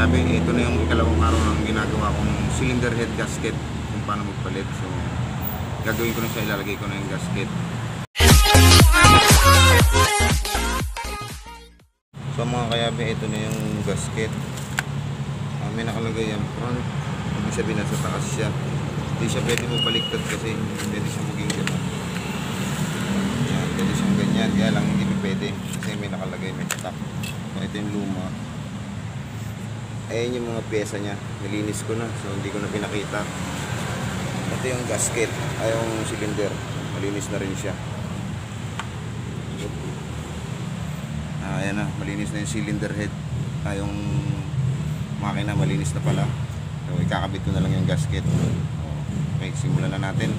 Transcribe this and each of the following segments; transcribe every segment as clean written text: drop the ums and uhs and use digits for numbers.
kayabe, ito na yung ikalawang araw ng ginagawa kong cylinder head gasket kung paano magpalit. So gagawin ko na siya, ilalagay ko na yung gasket. So mga kayabe, ito na yung gasket. May nakalagay yung front, ibig sabihin nasa taas siya. Hindi siya pwede mo baliktad kasi pwede siya maging gano'n. Yan, pwede siyang ganyan, kaya lang hindi pwede kasi may nakalagay, may stock. So ito yung luma. Ayan yung mga pyesa niya, nilinis ko na, so hindi ko na pinakita. Ito yung gasket, ay yung cylinder, malinis na rin siya. Ayan na, malinis na yung cylinder head. Yung makina malinis na pala. So ikakabit ko na lang yung gasket. Okay, simulan na natin.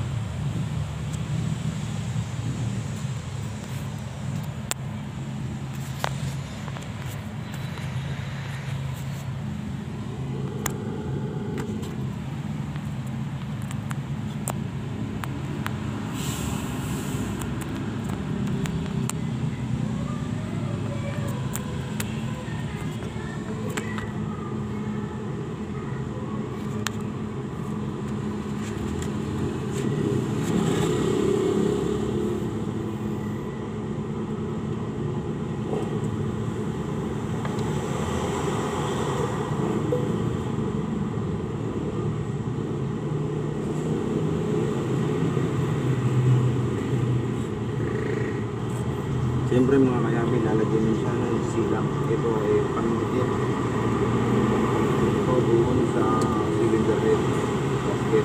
Siyempre mga kayabe, lalagyan nyo siya ng silak. Ito ay pangingit. Ito doon sa cylinder head gasket.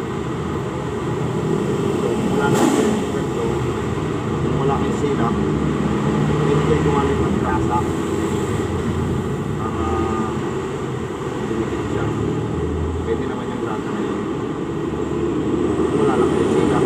So wala na yung ito. Kung wala kayong silak, pwede kayo gumamit ng grasa para dumikit siya. Pwede naman yung grasa ngayon. Kung wala lang kayong silak,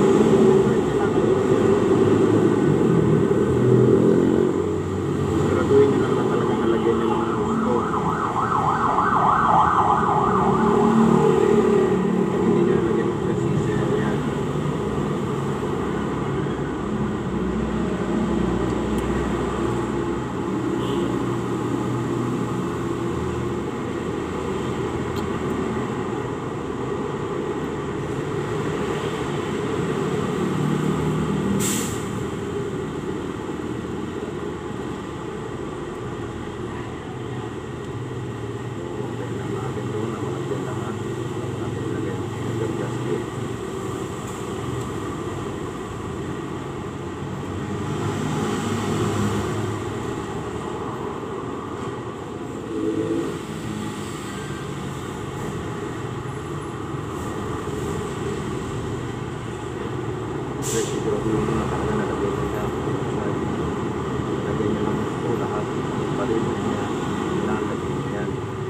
siguro yung mga talaga nalagay nyo siya. Lagay nyo lang ito lahat. Palibot niya. Ilalagay nyo yan.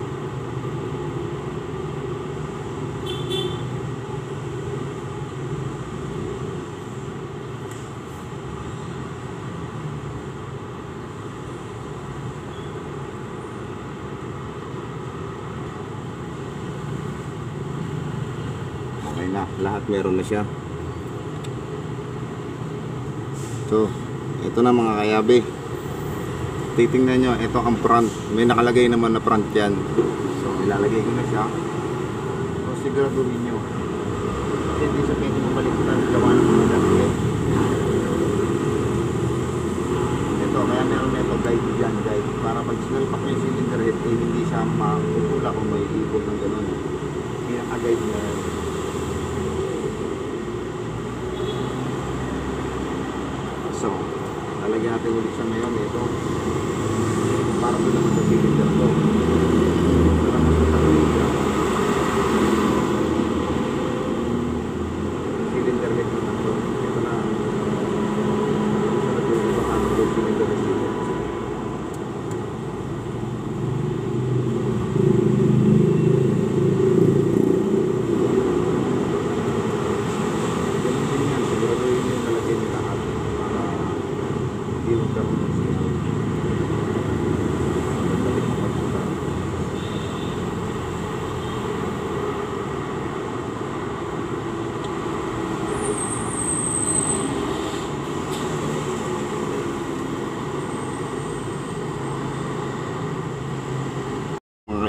Okay na. Lahat meron na siya. So, ito na mga kayabe. Titingnan nyo, ito ang front. May nakalagay naman na front yan. So, ilalagay ko na siya. So, siguraduhin nyo. Kasi hindi siya pwede mabaliktad. Gawa ng mga gasket. Ito, kaya meron na ito guide dyan, guide. Para pag sinalpak nyo yung cylinder head, eh, hindi siya makukula o may ikot ng gano'n. Pinaka-guide na yan. So, lalagyan natin ulit siya ngayon. Ito para doon naman sa cylinder ko. Para masasagawin siya. Cylinder head naman ito. Ito na sarap yung iba kano yung cylinder head.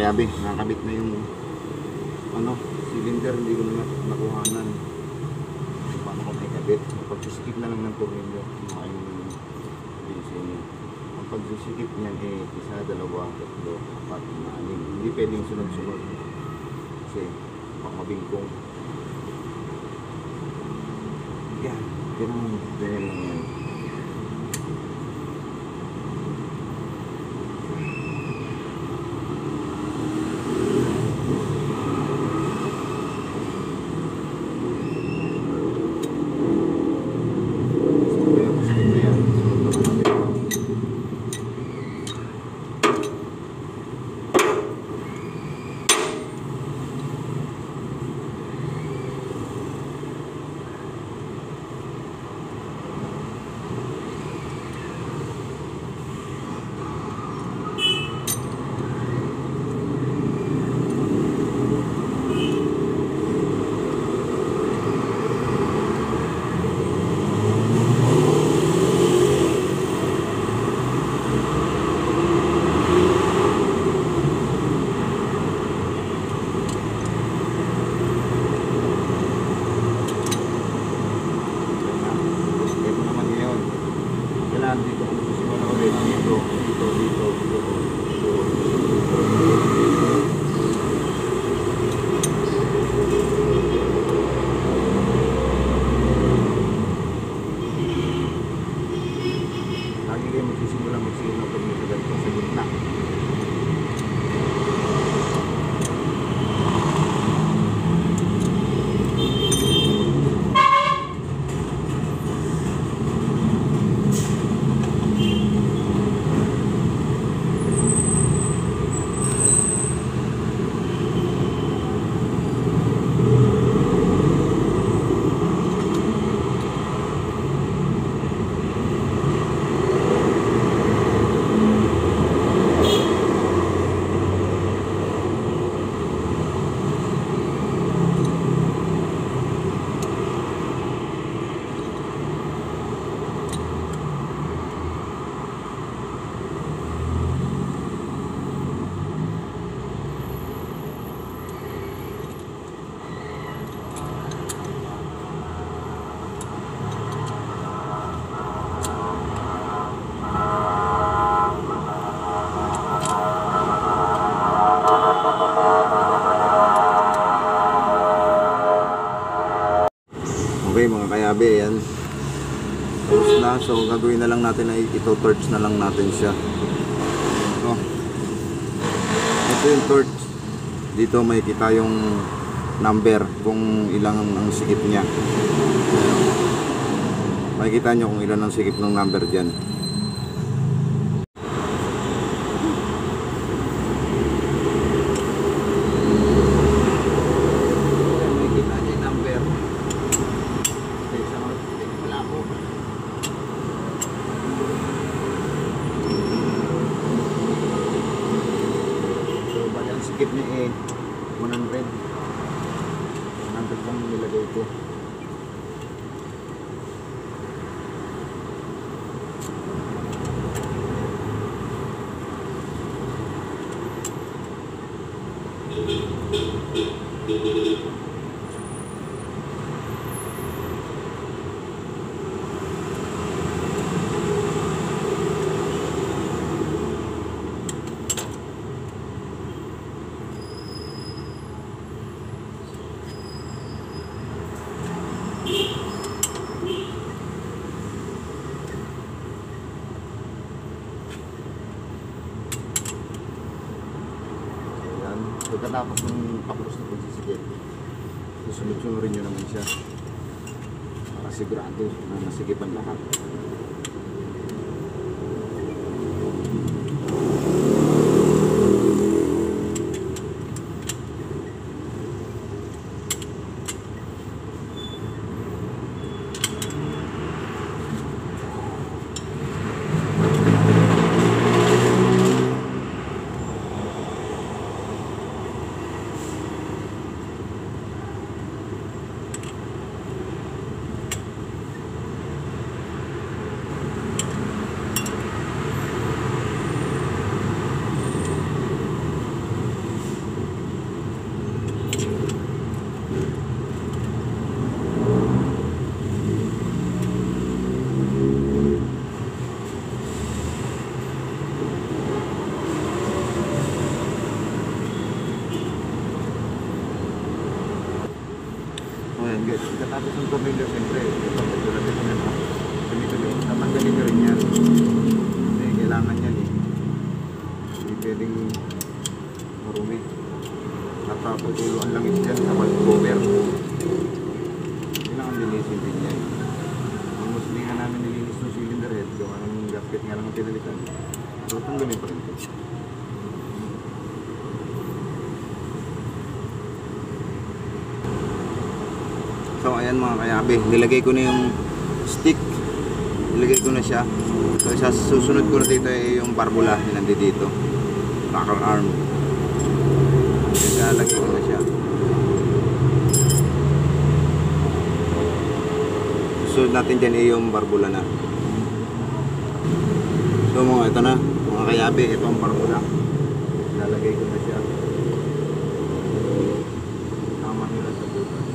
kayabi, nakakabit na yung ano, cylinder, hindi ko na nakuhanan. Paano ko na ikabit? Pagsisikip na lang ng tornilyo, kumain yung pinsin niya. Ang pagsisikip niyan isa, dalawa, tatlo, apat, anim. Hindi pwedeng sunod-sunod kasi pang mabingkong. Yan, ganyan lang yan. Okay mga kayabe, yan tapos na. So gagawin na lang natin ay ito-torch na lang natin siya. Ito yung torch, dito may kita yung number kung ilang ang sikip niya. Makikita nyo kung ilan ang sikip ng number dyan. Sikip niya 100 lang nilagay ko. Pagkatapos ng paklos na pagsisigit, susunod-sunod nyo naman siya para sigurado na nasigipan lahat. matigas ng tornilyo, siyempre, ito, medyo natin yan, ha. Tuloy-tuloy, tatanggalin nyo rin yan. Kasi kailangan yan, eh. Hindi pwedeng marumi. Napaputuluan lang ito yan sa valve cover. Kailangan linisin din yan. Ang mas hindi nga namin nilinis ng cylinder head, gawa ng gasket nga lang ang pinalitan. So, tanggalin pa rin ito. So ayan mga kayabe, nilagay ko na yung stick, nilagay ko na siya. So isa susunod ko na dito ay yung barbula, yung nandito dito, rocker arm. Nilagay ko na siya. Susunod natin dyan ay yung barbula na. So mga ito na, mga kayabe, ito ang barbula. Nilagay ko na siya. Tama nila sa butas.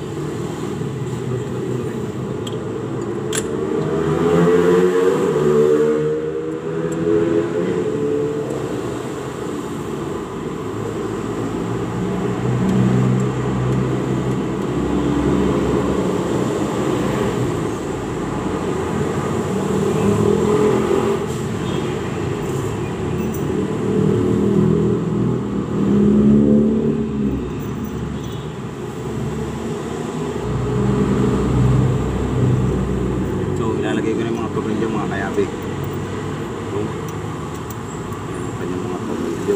Ilalagay ko na yung mga tornilyo mga kayabe. So, yan ang kanyang mga tornilyo.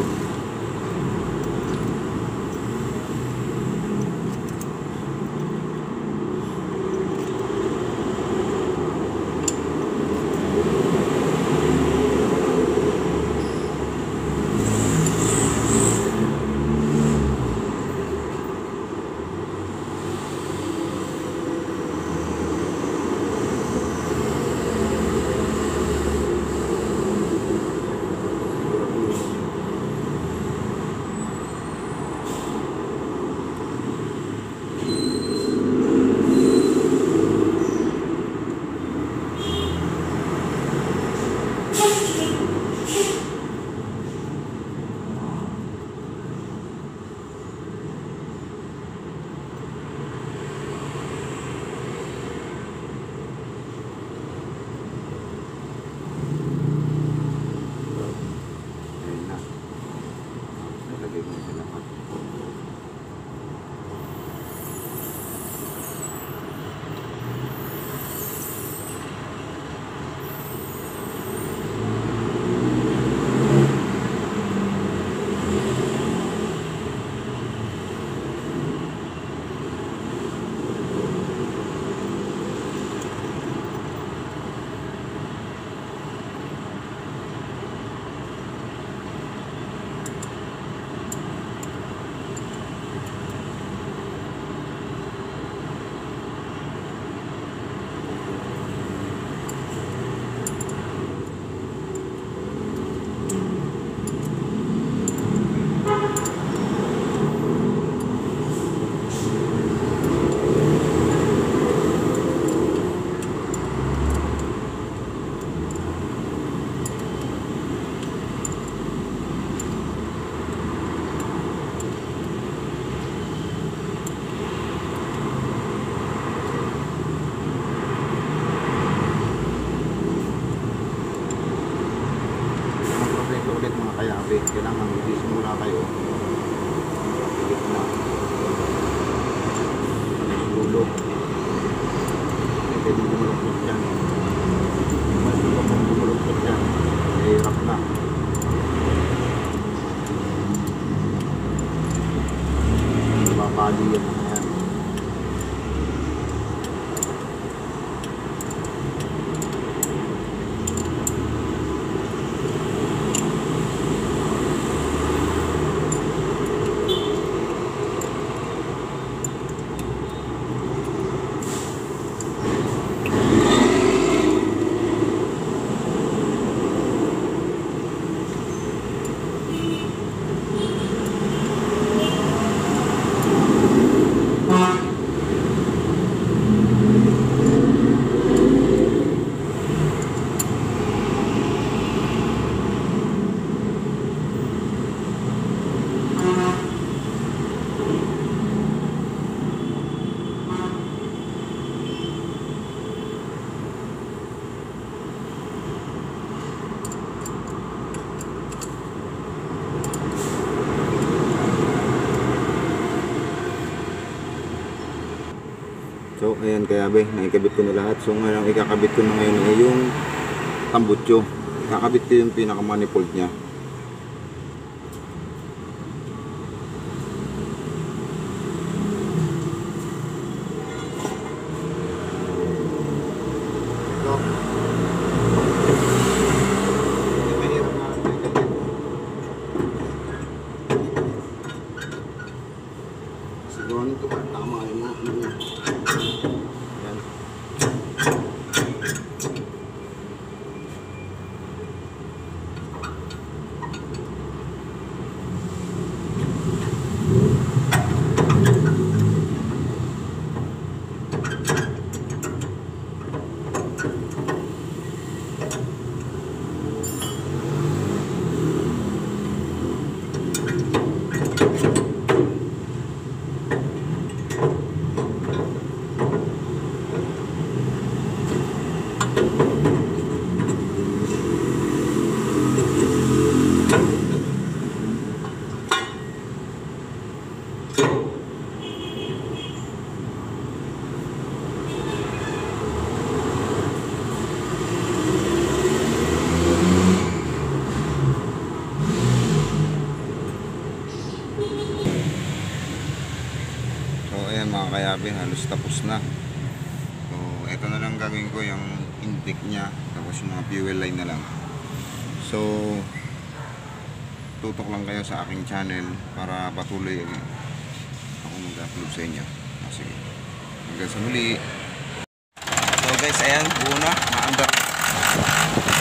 kayabe, kailangan magsisimula kayo higit na sulog hindi pwede bumuluktot dyan mas kung bumuluktot dyan hirap na babali yan yan. So ayan kayabe, naikabit ko na lahat. So ngayon ang ikakabit ko na ngayon ay yung tambutso. Kakabit ko yung pinaka-manifold niya. Siguro nito pa tama yung mga yan. So ayan mga kayabe, halos tapos na. So eto na lang gagawin ko, yung intake nya, tapos yung mga fuel line na lang. So tutok lang kayo sa aking channel para patuloy ako mag-upload sa inyo. Sige, hanggang sa muli. So guys, ayan, buo na, maandar.